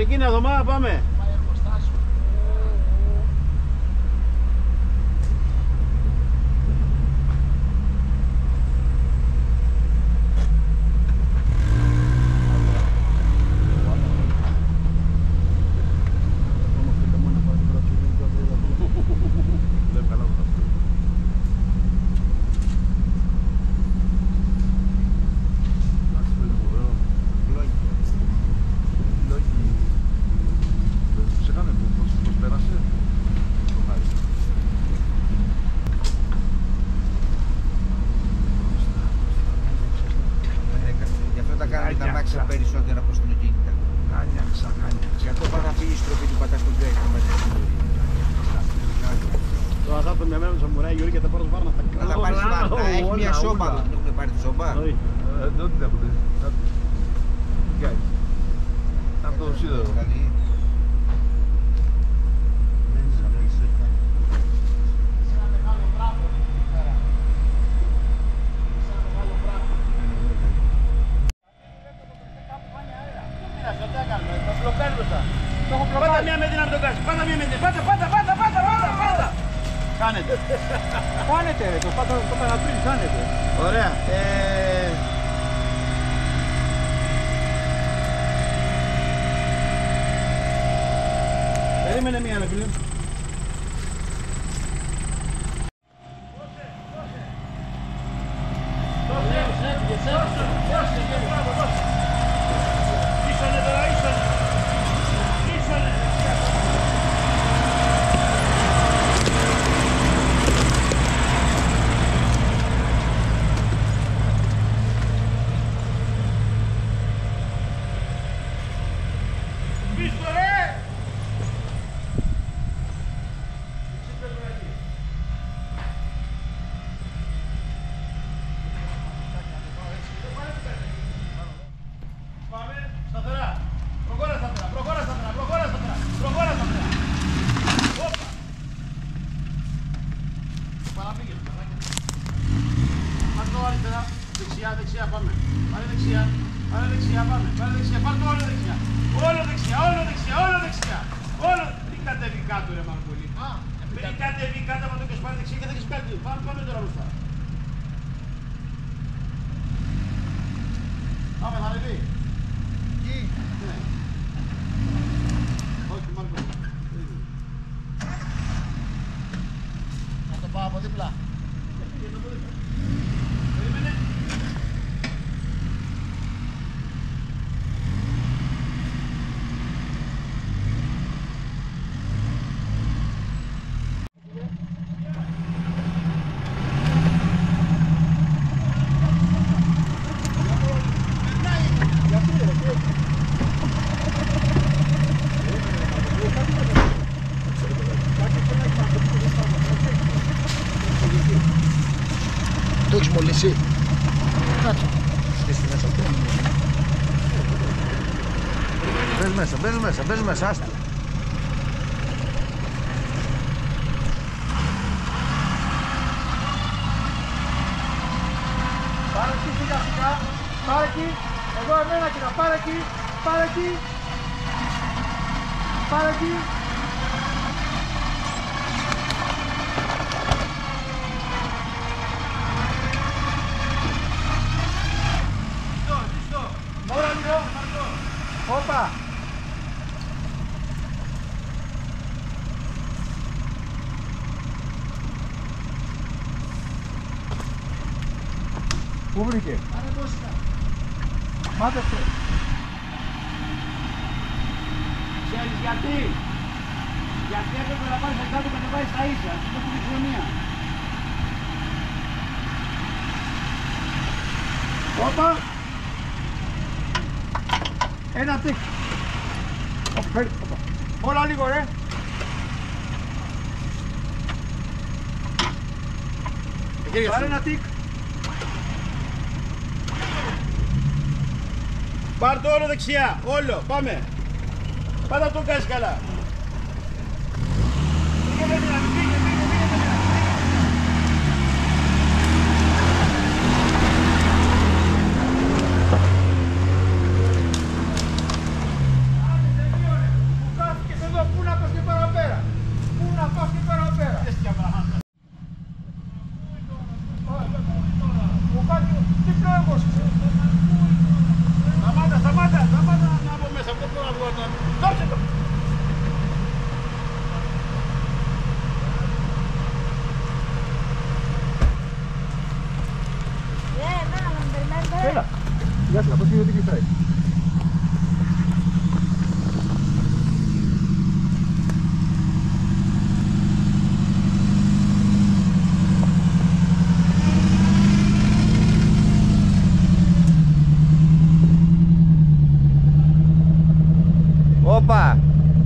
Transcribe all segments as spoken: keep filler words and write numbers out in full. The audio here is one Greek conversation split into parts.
Ξεκίνα Δωμά, πάμε. Περισσότερα από στην οκίνητα. Κάνιαξα, κάνιαξα. Για το παραφύγει στροφή του πατάς τον τρέχει με την Τώρα θα έρθουν με μένα στο μουράει Γιώργη και θα πάρω σβάρνα. Θα τα πάρεις σβάρνα, έχει μια σόμπα. Δεν έχουμε πάρει τη σόμπα. Δεν την έχουν. Θα το σίδερο. Πάτα μία με την να το κάνεις, πάτα μία με την, πάτα, πάτα, πάτα, πάτα, πάτα, πάτα. Κάνετε. Κάνετε ρε, το πάτα το έκανα πριν, κάνετε. Ωραία. Ε... Περίμενε μία ρε φίλε. Δεξιά, δεξιά, πάμε. Πάμε δεξιά, πάμε δεξιά, πάμε. Πάμε δεξιά, πάμε όλο δεξιά. Όλο δεξιά, όλο δεξιά, όλο δεξιά. Όλο. Τι κατέβει κάτω ρε Μαρκούλη. Μην κατέβει κάτω από το και σπάρει δεξιά και θα έχεις κάτι. Πάμε, πάμε τώρα μπροστά. Πάμε, θα ανεβεί. Τι. Ναι. Όχι Μαρκούλη. Να το πάω από δίπλα. Το έχεις μολύσει. Κάτσε. Είσαι μέσα. Μπες μέσα, μπες μέσα, μπες μέσα, άστα. Πάρε εκεί, σιγά σιγά. Πάρε εκεί. Εγώ εμένα κοίτα. Πάρε εκεί. Πάρε εκεί. Πάρε εκεί. Μόρα λίγο. Όπα. Πού βρήκε? Μάτεψε. Ξέρεις γιατί? Γιατί έπρεπε να πάρεις κάτω και να πάει στα ίσα, στην επικοινωνία. Όπα. Ένα τικ. Όπα. Όλα λίγο ρε. Πάρε ένα τικ. Πάρ' το όλο δεξιά, όλο, πάμε. Πάντα το κάνεις καλά. Πήγε με δυναμή, πήγε, πήγε, πήγε με δυναμή. Άντε, τελείω ρε. από εκεί ότι κλειστάει. Όπα!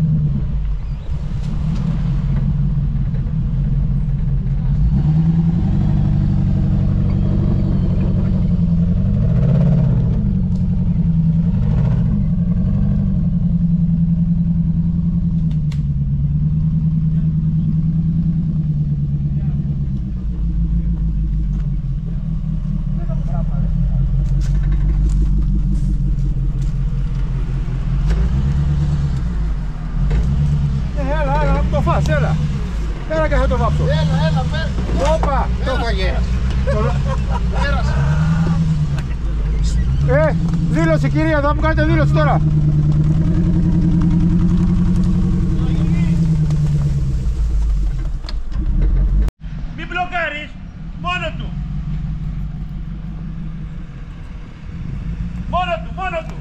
Έλα, έλα και θα το βάψω. Έλα, έλα, πες. Όπα, Το φαγε. Πέρασε. Ε, δήλωση κυρία, θα μου κάνετε δήλωση τώρα. Μην μπλοκάρεις, μόνο του. Μόνο του, μόνο του.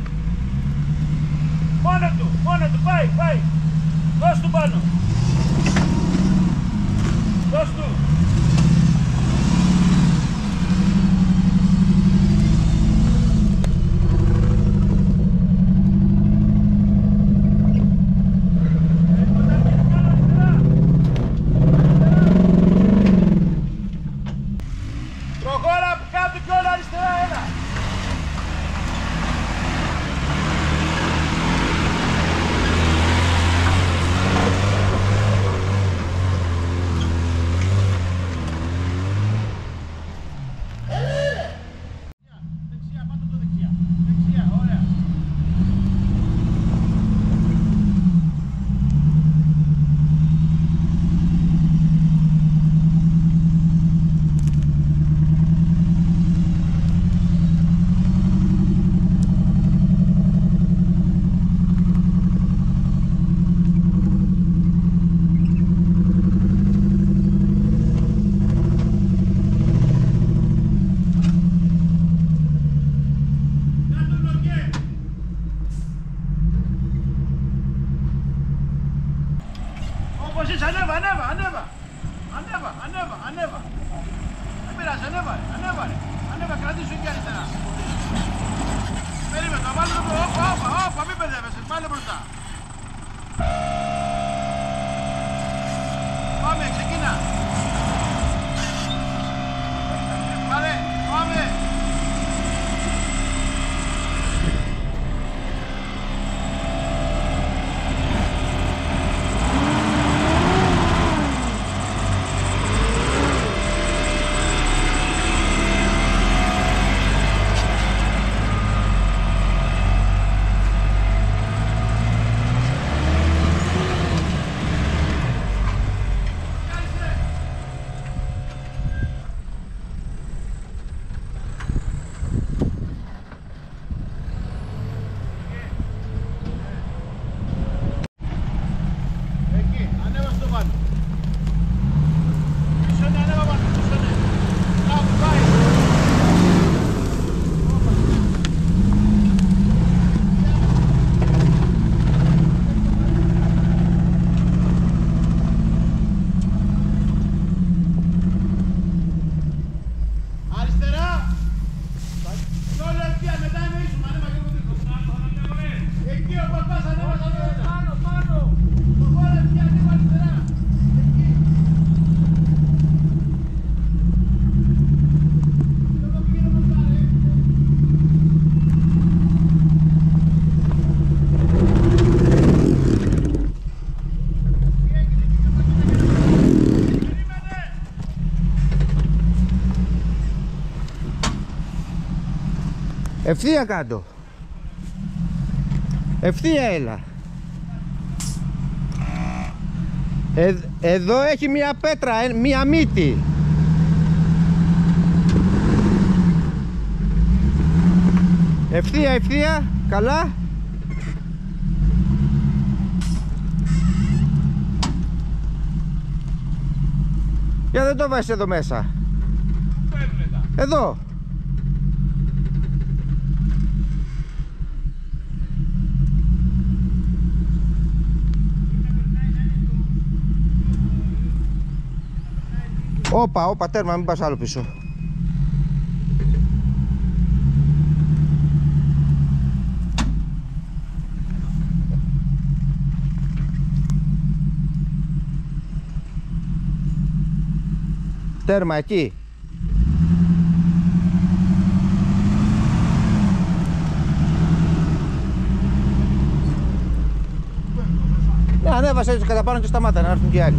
Μόνο του, μόνο του, πάει, πάει. Δώσ' του πάνω. Δώσ' του. Προχώρα κάτω κι όλα αριστερά, ένα. Δεξιά, πάτε το δεξιά. Δεξιά, ωραία. Κάτω μπλοκέ. Όπως είσαι, ανέβα, ανέβα, ανέβα. Ανέβα, ανέβα, ανέβα. Δεν πειράζει, ανέβα, ρε, ανέβα, ρε. Ανέβα, κρατήσου εκεί αριστερά. Περίμενε, βάλε το μπρο, όπα, όπα, όπα, μην παιδεύεσαι, πάλι μπροστά. Πάμε, ξεκίνα. Πάρε, πάμε. Εκεί, ανέβα στο πάνω. Πίσω είναι, ανέβα πάνω, πίσω είναι. Μπράβο, πάει. Αριστερά. Κι όλο ευθεία, μετά είναι ίσου, ανέβα και από δίπλα. Εκεί ο παπάς, ανέβα, ανέβα. Πάνω, πάνω. Προχώρα ευθεία, ανέβα αριστερά. Εκεί. Εγώ πήγαινε μπροστά, ρε. Περίμενε. Ευθεία κάτω. Ευθεία έλα. Ε, εδώ έχει μία πέτρα, ε, μία μύτη. Ευθεία, ευθεία, καλά. Για δεν το βάζεις εδώ μέσα. Πού παίρνουνε τα. Εδώ. Όπα, όπα, τέρμα, μην πας άλλο πίσω. Τέρμα εκεί. Ναι, ανέβασε έτσι κατά πάνω και σταμάτα να έρθουν και οι άλλοι.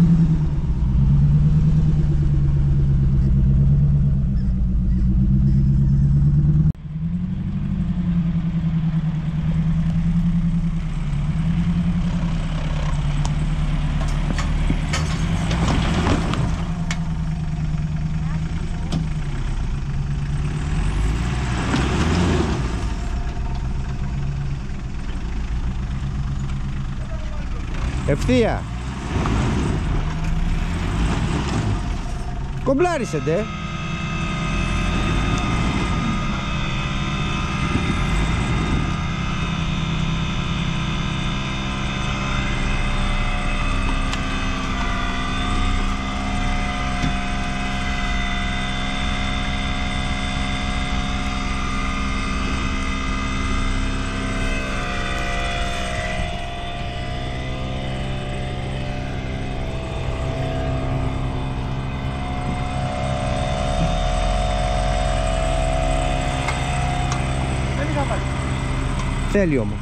Ευθεία. Κομπλάρισε ντε. Θέλει όμως.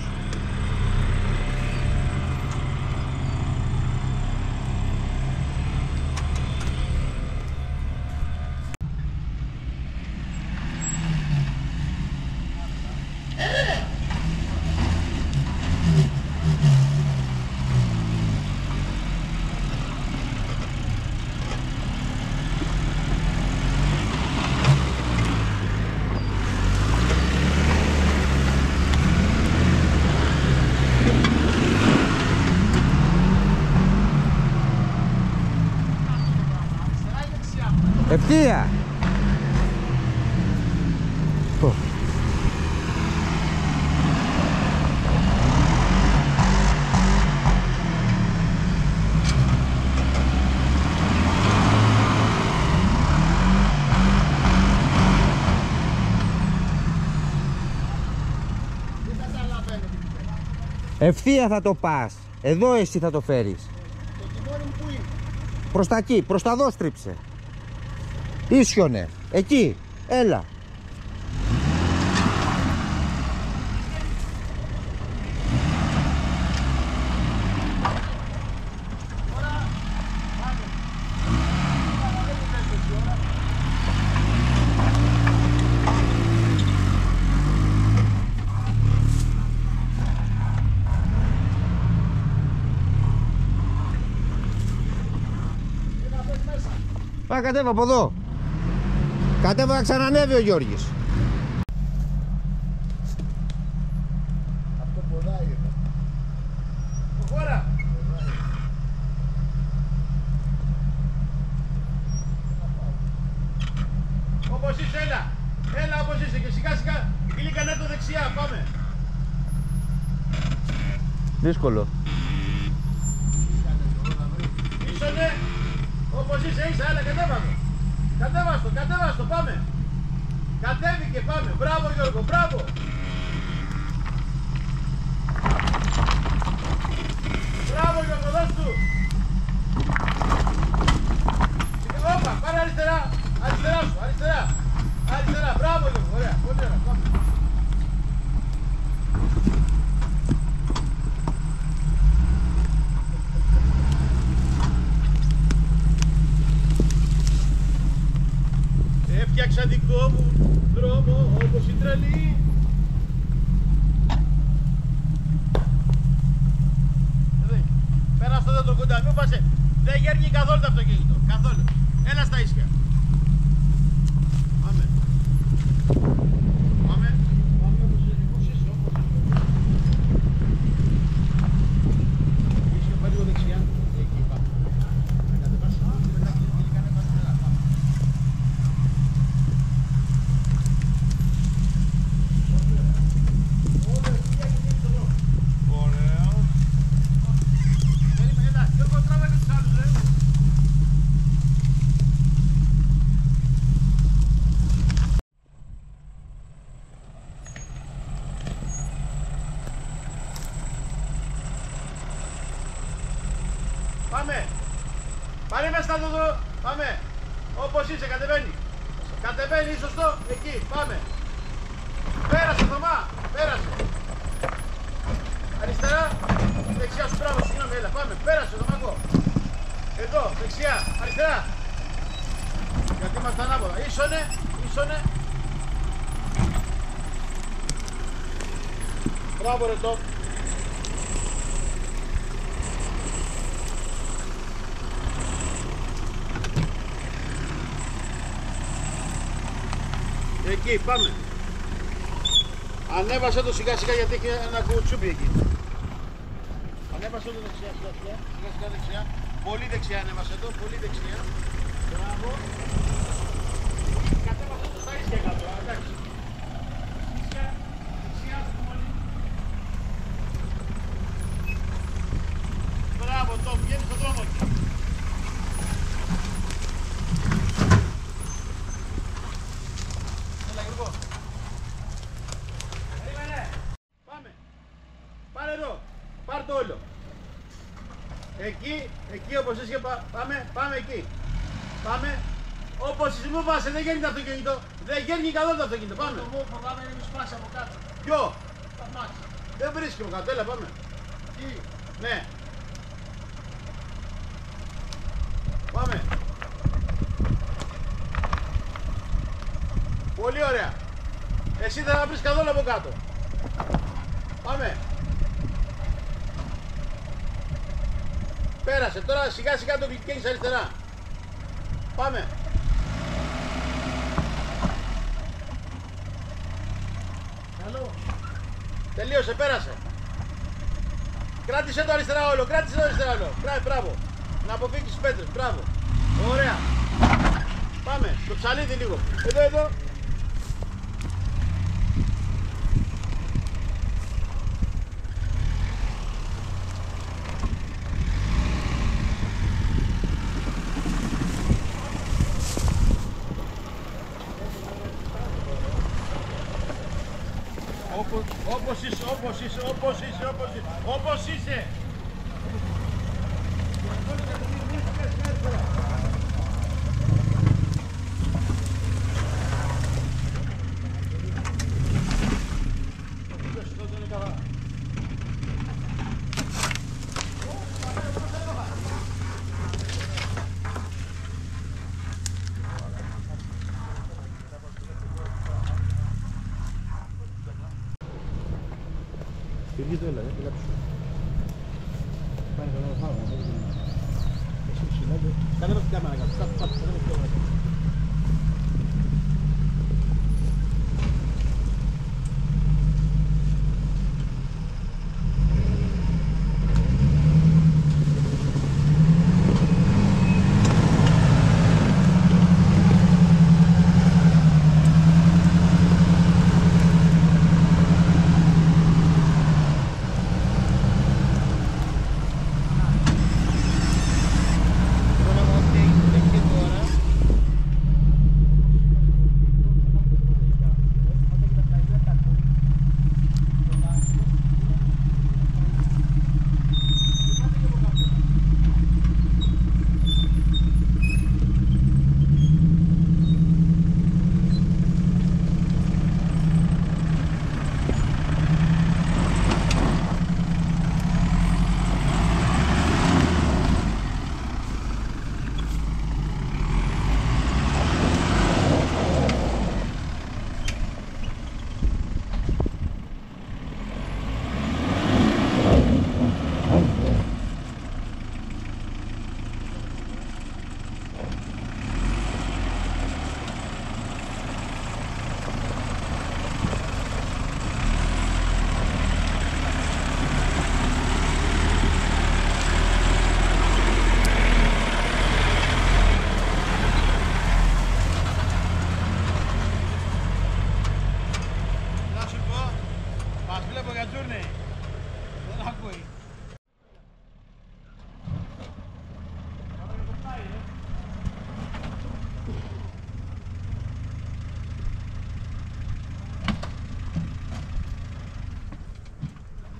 Ευθεία. Oh. Ευθεία θα το πας. Εδώ εσύ θα το φέρεις. Το τιμόνι μου που είναι? Προς τα εκεί, προς τα δω στρίψε. Ίσιονε, εκεί, έλα. Πάμε κατέβα από εδώ. Κατέβα να ξανανεύει ο Γιώργης. Αυτό ποδάει εδώ. Προχώρα. Όπως είσαι, έλα. Έλα όπως είσαι και σιγά σιγά κλίκανε το δεξιά, πάμε. Δύσκολο. Ίσονε. Όπως είσαι, είσαι, έλα, κατέβα το. Κατέβαστο, κατέβαστο, πάμε. Κατέβηκε, πάμε. Μπράβο Γιώργο, μπράβο. Μπράβο Γιώργο, δώσ' του. Όπα, πάρε αριστερά. Αριστερά σου, αριστερά. Αριστερά, μπράβο Γιώργο, ωραία, πολύ ωραία, πάμε. Έφτιαξα δικό μου δρόμο όπως η τρελή. Πέρα αυτό δεν το κοντά, μην πάσε. Δεν γέρνει καθόλου το αυτοκίνητο, καθόλου. Έλα στα ίσια. Πάμε. Πάμε. Πάμε όπως είσαι, όπως είσαι. Ίσιο πάλι λίγο δεξιά. Εκεί πάμε. Να κατεβάσεις. Πάρε μέσα στα δω. Πάμε. Όπως είσαι, κατεβαίνει. Κατεβαίνει, σωστό. Εκεί, πάμε. Πέρασε, Θωμά. Πέρασε. Αριστερά. Δεξιά σου, μπράβο, συγγνώμη, έλα. Πάμε. Πέρασε, Θωμάκο. Εδώ, δεξιά. Αριστερά. Γιατί είμαστε ανάποδα. Ίσονε, ίσονε. Μπράβο, ρε το. Εκεί, πάμε. Ανέβασε το σιγά σιγά γιατί έχει ένα κουτσούπι εκεί. Ανέβασε το δεξιά, σιγά σιγά, σιγά σιγά δεξιά. Πολύ δεξιά ανέβασε το, πολύ δεξιά. Μπράβο. Κατέβασε το στα ίσια κάτω, εντάξει. Δεξιά, δεξιά, πολύ. Μπράβο, το βγαίνει στον δρόμο εκεί. Έλα, Γιώργο. Περίμενε. Πάμε. Πάρε εδώ. Πάρ' το όλο. Εκεί, εκεί όπως είσαι, πάμε, πάμε εκεί. Πάμε. Όπως εσύ μου βάζε, δεν γίνει το αυτοκίνητο. Δεν γίνει καθόλου το αυτοκίνητο. Πάμε. Το μου φοβάμαι να μην σπάσει από κάτω. Ποιο? Τα μάτια. Δεν βρίσκει από κάτω, έλα πάμε. Τι? Ναι. Πάμε. Πολύ ωραία. Εσύ δεν θα βρεις καθόλου από κάτω. Πάμε. Πέρασε. Τώρα σιγά σιγά το κλικένεις αριστερά. Πάμε. Καλό. Τελείωσε, πέρασε. Κράτησε το αριστερά όλο, κράτησε το αριστερά όλο. Κράτησε, μπράβο. Να αποφύγεις τις πέτρες, μπράβο. Ωραία. Πάμε, το ψαλίδι λίγο. Εδώ, εδώ. Όπως, όπως είσαι, όπως είσαι, όπως είσαι, όπως είσαι, όπως είσαι. Φύγει όλα, δεν πειράξω. Πάνε το νόμο φάω, εσύ συνέβη. Κάνε την κάμερα κάτω, στάπ, στάπ, κάνε την κάμερα κάτω.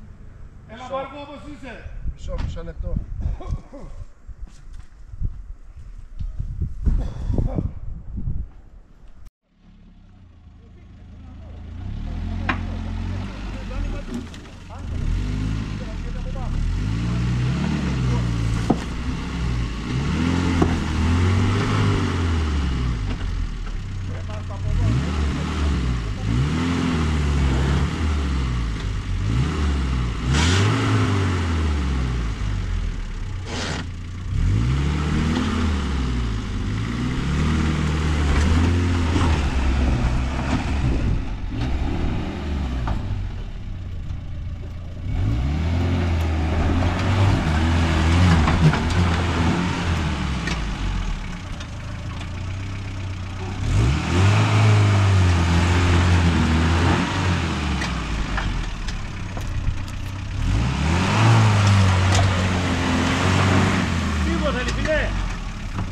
Έλα Μάρκο, όπως είσαι. Μισό, μισό λεπτό.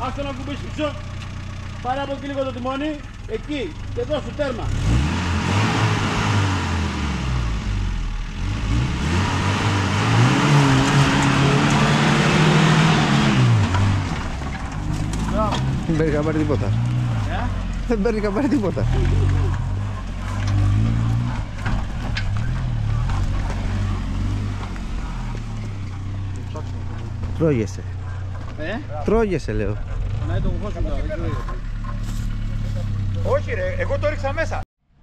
Άστο να κουμπίσεις πίσω. Πάρε από εκεί λίγο το τιμόνι. Εκεί. Και δώσ' του τέρμα. Δεν παίρνει καμπάρι τίποτα. Ε? Δεν παίρνει καμπάρι τίποτα. Τρώγεσαι. Ε? Τρώγεσαι λέω. Να το κουφώσουμε τώρα. Όχι ρε, εγώ το ρίξα μέσα.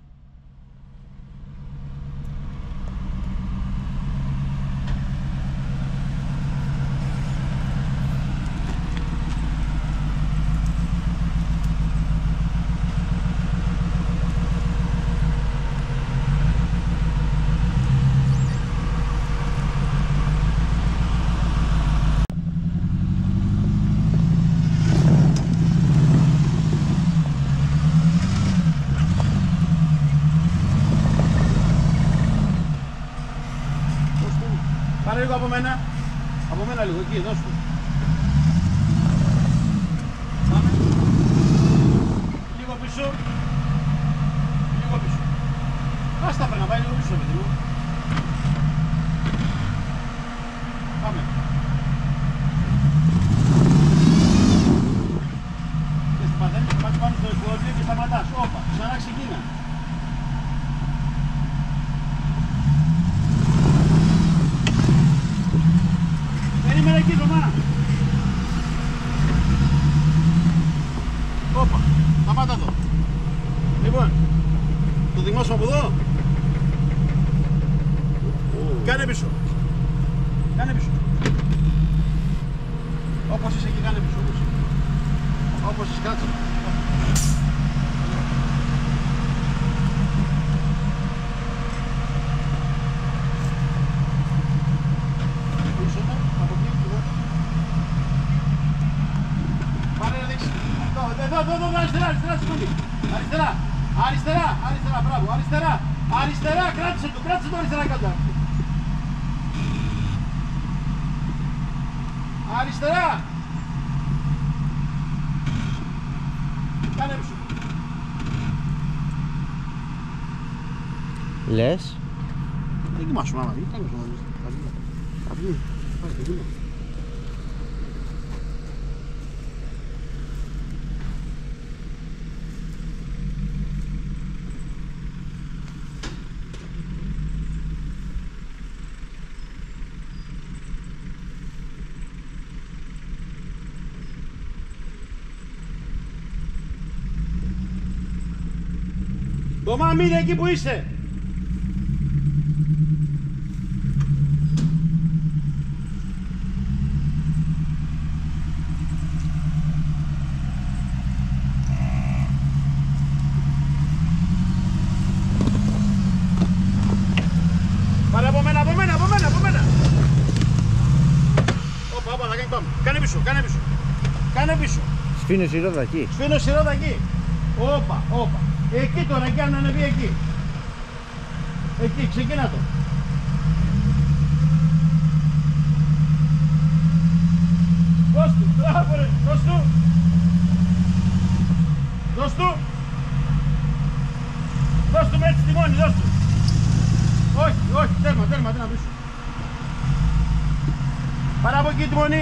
Πάρε λίγο από μένα. Από μένα λίγο, εκεί, δώσ' του. Πάμε. Λίγο πίσω. Λίγο πίσω. Άστα πρέπει να πάει λίγο πίσω, παιδί μου. Πάμε. Και στην πατένη, πας πάνω στο εικόνιο και σταματάς. Όπα, ξανά ξεκίνα. Περίμενε εκεί το μάνα. Όπα, σταμάτα εδώ. Λοιπόν, το δημόσιο από εδώ. Κάνε πίσω. Κάνε πίσω. Όπως είσαι εκεί, κάνε πίσω. Όπως, όπως είσαι, κάτσε. Εδώ, εδώ, εδώ, αριστερά, αριστερά, σηκώνει. Αριστερά, αριστερά, αριστερά, μπράβο, αριστερά, αριστερά, κράτησε το, κράτησε το αριστερά κάτω. Αριστερά. Κάνε πίσω. Λες. Δεν κοιμάσου, μάμα, δεν κάνεις μάμα. Θα βγει, πάει, θα βγει. Το μάμι είναι εκεί που είσαι. Πάρε από μένα, από μένα, από μένα, από μένα. Όπα, όπα, θα κάνει πάμε. Κάνε πίσω, κάνε πίσω. Κάνε πίσω. Σφήνω η ρόδα εκεί. Σφήνω η ρόδα εκεί. Όπα, όπα. Εκεί τώρα, εκεί αν ανεβεί εκεί. Εκεί, ξεκίνα το. Δώσ' του, μπράβο ρε, δώσ' του. Δώσ' του. Δώσ' του με έτσι τιμόνι, δώσ' του. Όχι, όχι, τέρμα, τέρμα, τέρμα πίσω. Πάρε από εκεί τιμόνι.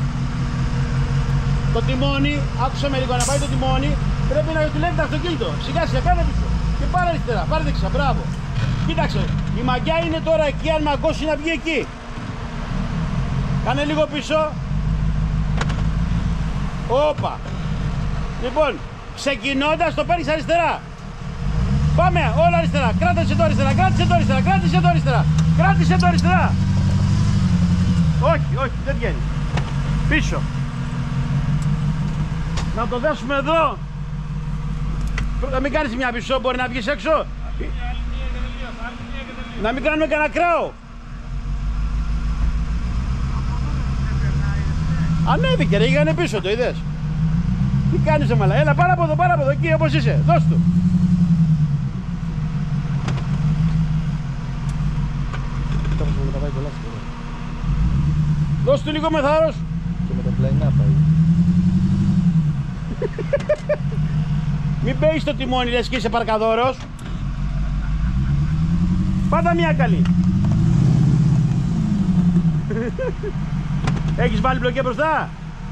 Το τιμόνι, άκουσα με λίγο να πάει το τιμόνι. Πρέπει να δουλεύει το αυτοκίνητο. Σιγά σιγά, κάνε πίσω. Και πάρε αριστερά, πάρε δεξιά, μπράβο. Κοίταξε, η μαγιά είναι τώρα εκεί, αν μαγκώσει να βγει εκεί. Κάνε λίγο πίσω. Όπα. Λοιπόν, ξεκινώντας το παίρνεις αριστερά. Πάμε, όλα αριστερά. Κράτησε το αριστερά, κράτησε το αριστερά, κράτησε το αριστερά. Κράτησε το αριστερά. Όχι, όχι, δεν βγαίνει. Πίσω. Να το δέσουμε εδώ. Να μην κάνεις μια πίσω, μπορεί να βγεις έξω. Να μην κάνουμε κανένα κράο. Ανέβηκε ρε, πήγανε πίσω, το είδες. Τι κάνεις ρε μαλά, έλα πάρα από εδώ, πάρα από εδώ, εκεί όπως είσαι, δώσ' του. Δώσ' του λίγο με θάρρος. Και με το πλαϊνά πάει. μπέεις στο τιμόνι, λες και είσαι παρκαδόρος. Πάτα μια καλή. Έχεις βάλει μπλοκέ μπροστά.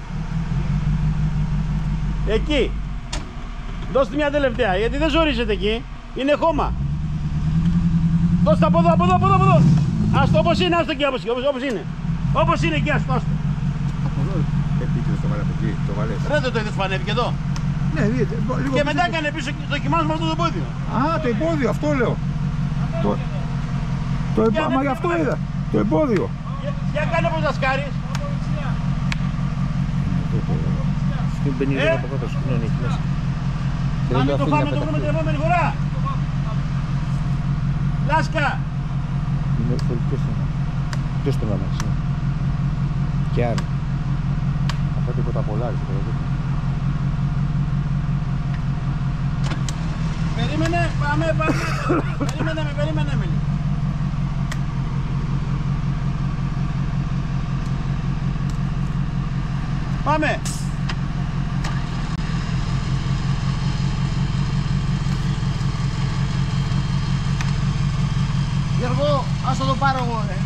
Εκεί. Δώστε μια τελευταία, γιατί δεν ζορίζεται εκεί. Είναι χώμα. Δώστε από εδώ, από εδώ, από εδώ, από εδώ. Ας το όπως είναι, ας το εκεί, όπως, όπως είναι. Όπως είναι εκεί, ας το. Επίτηδες το βάλε από εκεί, το βάλες. Ρε δεν το είδες που ανέβηκε εδώ. Ναι, δείτε, λίγο Και πίσω μετά το- έκανε πίσω και δοκιμάζουμε αυτό το πόδιο. Α, το εμπόδιο, αυτό λέω. Το, το Για εμπό... με Μα γι' ποιο αυτό πάλι. είδα. Το εμπόδιο. Για, για κάνε όπως δασκάρεις. Στην πενήντα Ε. από κάτω, συγγνώμη, έχει μέσα. Και Να δεν μην το αφήνει φάμε, να το βρούμε την πεταχτεί. επόμενη φορά. Λάσκα. Είναι πολύ πιο στενό. Πιο στενό να είναι. Και αν. Αυτό τίποτα πολλά, ρε, τίποτα. Περίμενε, πάμε, πάμε. Περίμενε με, περίμενε με. Πάμε. Γιώργο, ας το πάρω εγώ, ρε.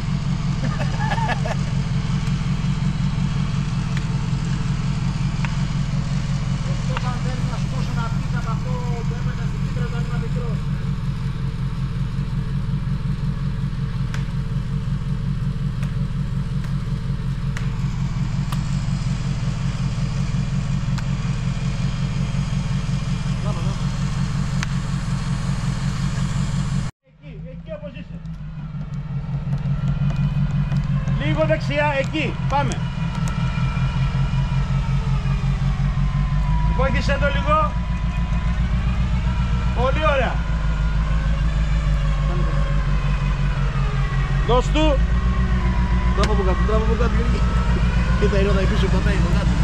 Εκτός αν θέλει να σου δώσω να πεις από αυτό που έμενα στην Κύπρο όταν ήμουν μικρός. Εκεί, εκεί όπως είσαι. Λίγο δεξιά, εκεί, πάμε. Βοήθησε το λίγο. Πολύ ωραία. Δώσ' του. Τράβα από κάτω, τράβα από κάτω. Κοίτα η ρόδα πίσω, πατάει από κάτω.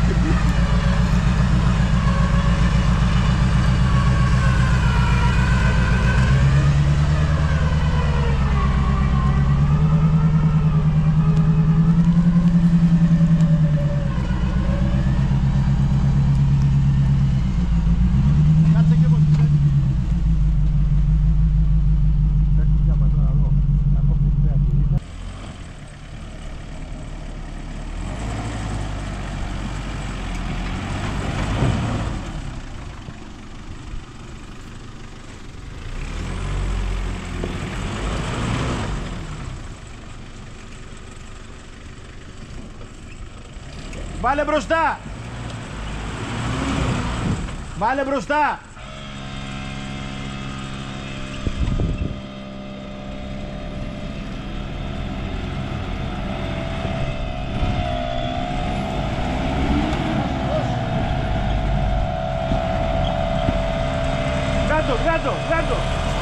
Κάτσε και όπως είσαι. Βάλε μπροστά. Βάλε μπροστά. Κάτω, κάτω, κάτω.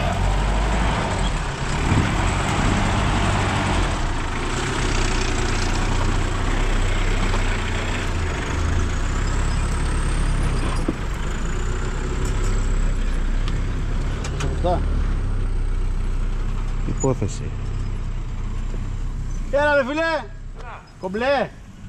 Σωστά. Υπόθεση. Έλα ρε φίλε. Κομπλέ.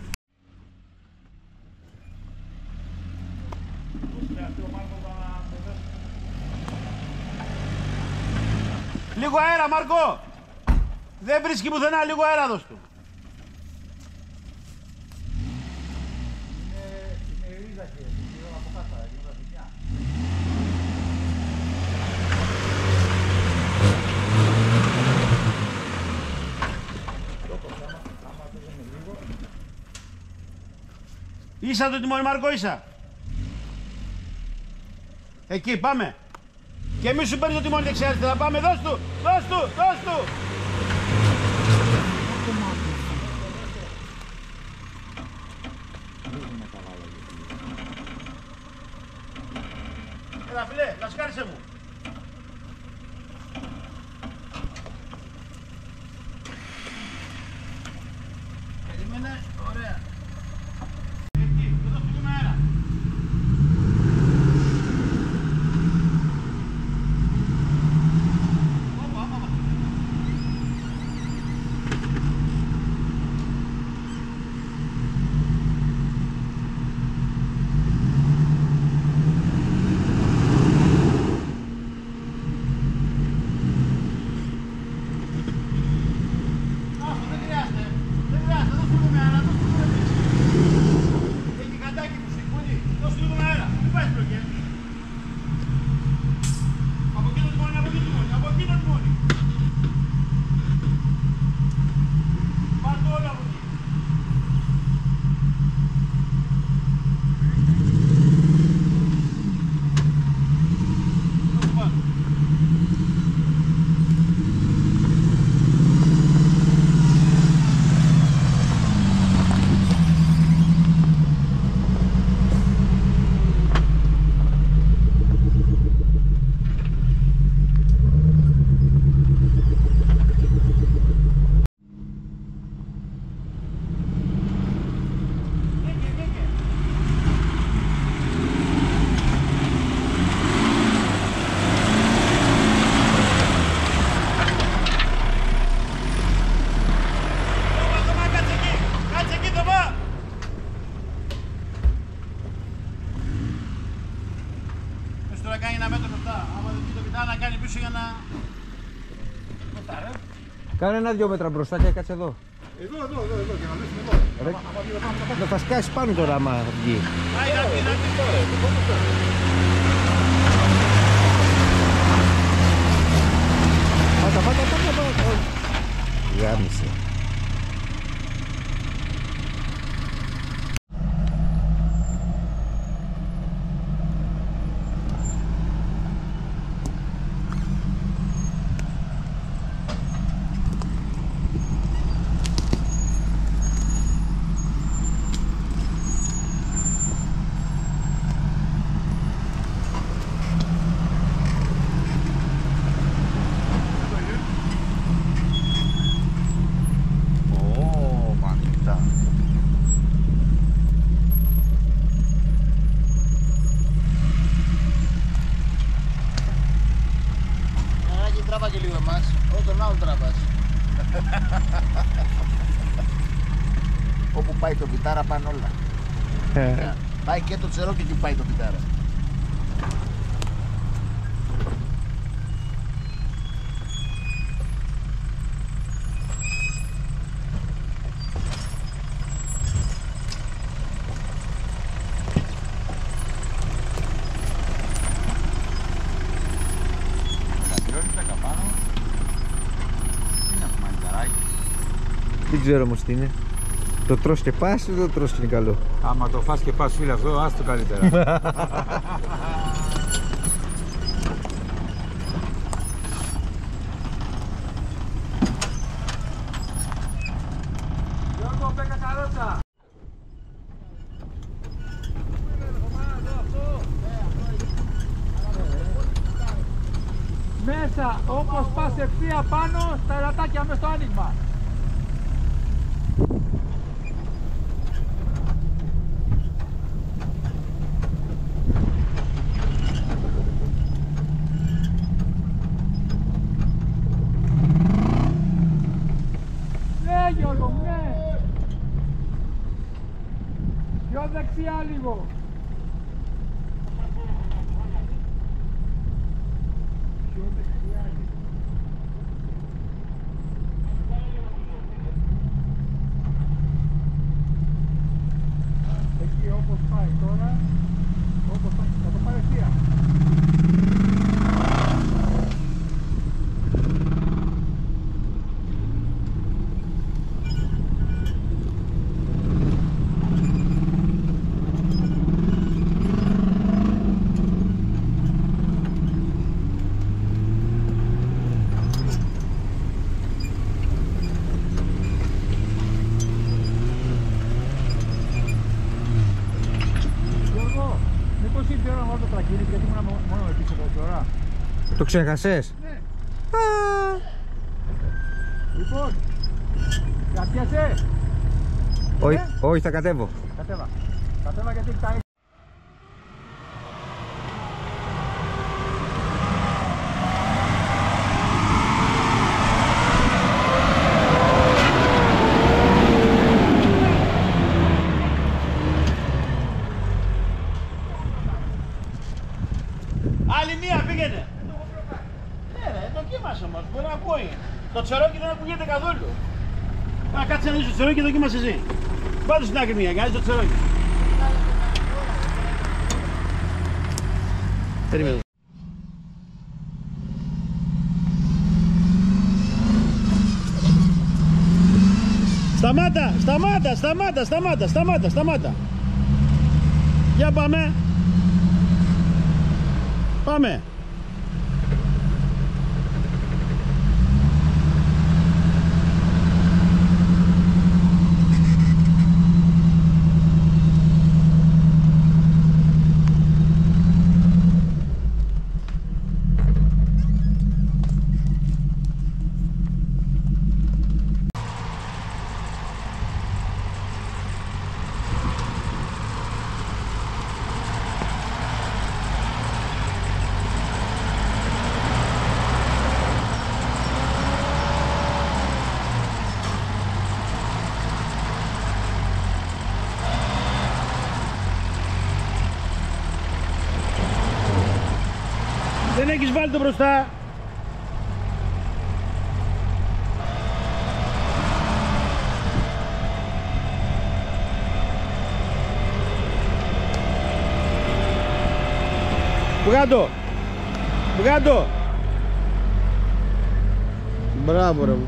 Λίγο αέρα Μάρκο. Δεν βρίσκει πουθενά, λίγο αέρα δώσ' του. Ίσα το τιμόνι Μάρκο, ίσα. Εκεί πάμε. Και μη σου παίρνει το τιμόνι δεξιά αριστερά. Πάμε, δώσ' του, δώσ' του, δώσ' του. Έλα φίλε, λασκάρισε μου. Περίμενε, ωραία. Εκεί, εδώ σου δούμε αέρα. Όπα, όπα, όπα. πάει μπλοκέ. Από εκεί το τιμόνι, από εκεί το τιμόνι, από εκεί το τιμόνι. Πάρ' το όλο από εκεί. Τώρα κάνει ένα μέτρο μετά. Άμα δεν πει το πιτά να κάνει πίσω για να... Μετά ρε. Κάνε ένα-δυο μέτρα μπροστά και κάτσε εδώ. Εδώ, εδώ, εδώ, εδώ και να δεις εδώ. Δεν θα σκάσεις πάνω τώρα άμα βγει. Άι, να πει, να πει τώρα. Πάτα, πάτα, πάτα, πάτα. Γάμισε. Τράβα και λίγο εμάς, όλο τον άλλο τραβάς. Όπου πάει το βιτάρα πάνε όλα. Πάει και το τσερό και εκεί πάει το βιτάρα. Δεν ξέρω όμως τι είναι. Το τρως και πας ή το τρως και είναι καλό? Άμα το φας και πας φίλε αυτό, άστο καλύτερα. Γιώργο, μπέκα καρότσα. Μέσα, όπως πας ευθεία πάνω, στα ελατάκια μες στο άνοιγμα. Ναι, Γιώργο, ναι. Πιο δεξιά λίγο. Πιο δεξιά λίγο. Εκεί όπως πάει τώρα, όπως πάει, θα το πάρει ευθεία. Το ξέχασες? Ναι. Λοιπόν, κρατιέσαι. Όχι, όχι, θα κατέβω. Κατέβα. Κατέβα γιατί τα Άλλη μία πήγαινε. Ναι ρε, δοκίμασε όμως, μπορεί να ακούει. Το τσερόκι δεν ακούγεται καθόλου. Να κάτσε να δεις το τσερόκι και δοκίμασε εσύ. Πάντως στην άκρη μία, κάνεις το τσερόκι. Περίμενε. Σταμάτα, σταμάτα, σταμάτα, σταμάτα, σταμάτα, σταμάτα. Για πάμε. Πάμε. Δεν έχεις βάλει το μπροστά. Βγάντο. Βγάντο. Μπράβο ρε.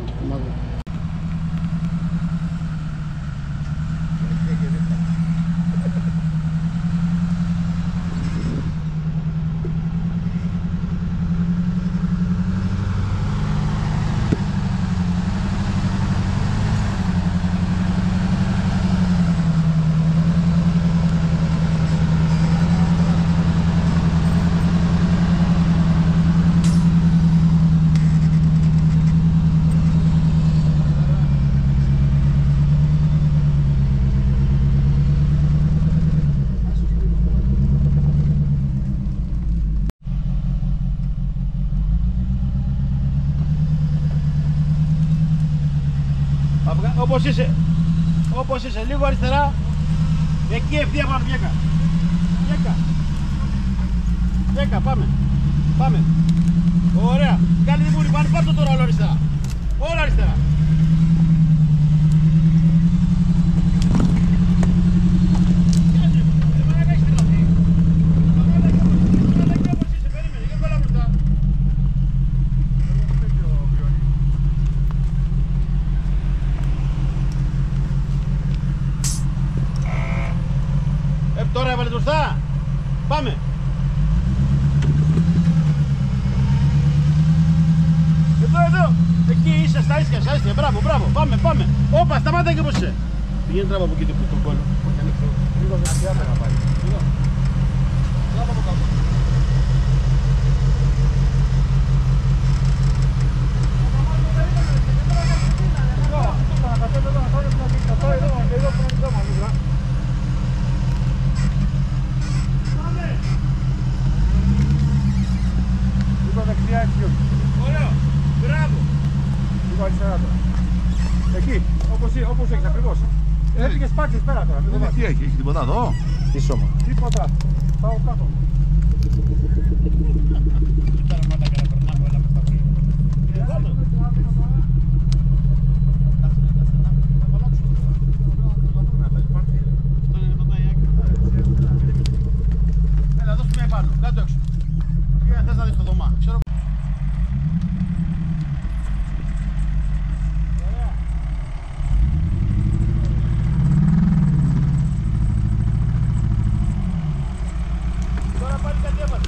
Όπως είσαι, όπως είσαι, λίγο αριστερά, εκεί ευθεία πάμε, πιέκα, πιέκα, πιέκα, πάμε, πάμε, ωραία, κάνει τη μούρη, πάνε, πάρ' το τώρα όλο αριστερά, όλα αριστερά. Τώρα έβαλε μπροστά. Πάμε. Εδώ, εδώ. Εκεί είσαι, στα ίσια, στα ίσια. Μπράβο, μπράβο. Πάμε, πάμε. Όπα, σταμάτα και πώς είσαι. Πηγαίνει τράβα από εκεί τον κόλλο. Λίγο δυνατιά να πάει. Τράβα από κάτω. Ωραίο, μπράβο. Λίγο αριστερά τώρα. Εκεί, όπως, όπως έχεις ακριβώς. Έφυγες πάξεις πέρα τώρα. Δεν τι έχει, έχει τίποτα εδώ. Τι σώμα. Τίποτα. Πάω κάτω. Έλα, δώσ' μια επάνω, κάτω έξω. Πήγα, θες να δεις το δωμά. Ξέρω. Τώρα πάλι κάτι έβαλε.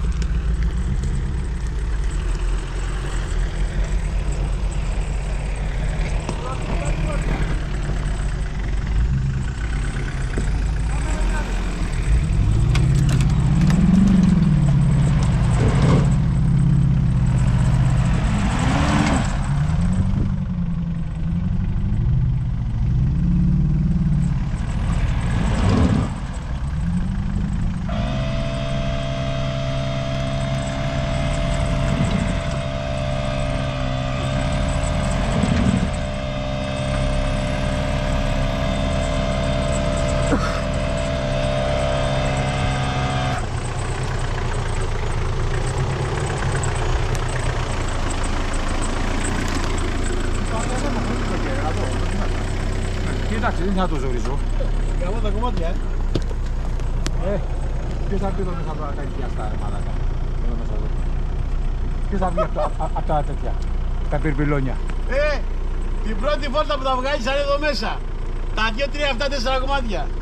Εντάξει, δεν θα το ζορίζω. Γαμώ τα κομμάτια, ε. Ε, ποιος θα πει το μέσα από τα κάνει πιαστά, ρε μαλάκα. μέσα εδώ. Ποιος θα βγει από τα- απ' τα τέτοια, τα πυρπυλώνια. Ε, την πρώτη βόλτα που θα βγάλεις θα είναι εδώ μέσα. Τα δύο, τρία, αυτά, τέσσερα κομμάτια.